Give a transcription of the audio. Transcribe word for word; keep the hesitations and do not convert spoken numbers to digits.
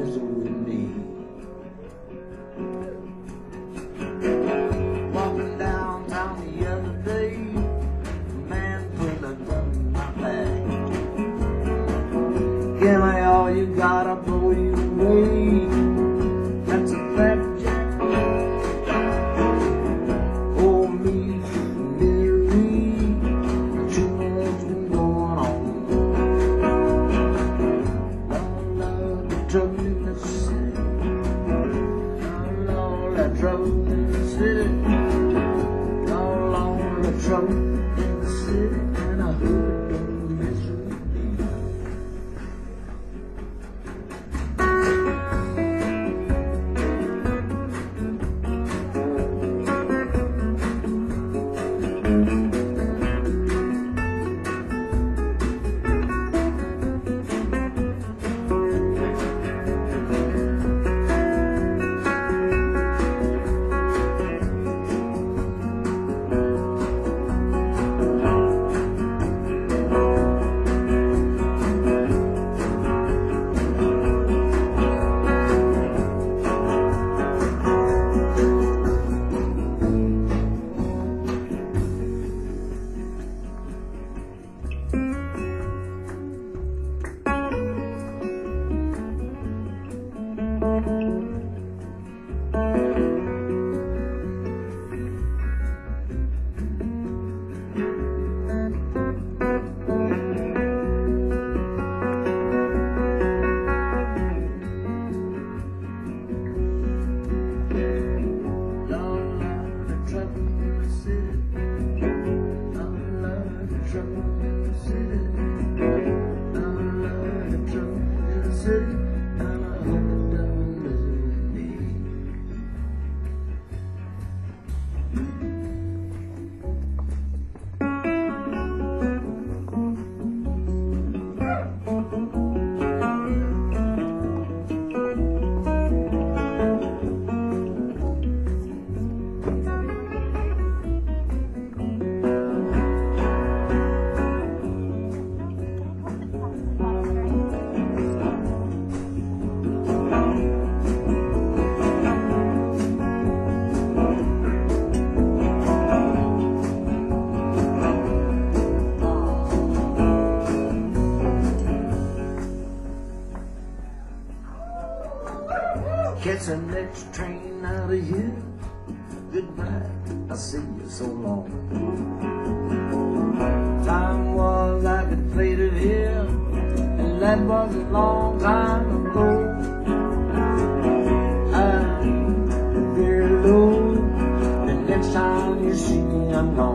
misery with me. Walking downtown the other day, a man put a gun in my bag. Give me all you got, I'll blow you away. That's a fact. Oh, me, misery, too much been going on. Don't love the trouble in the city. Don't love that trouble in the city. Don't love the trouble in the city. And I hope it don't mess with me. Catch the next train out of here. Goodbye, I'll see you so long. Time was like it faded here, and that was a long time ago. I'm very low, the next time you see me I'm gone.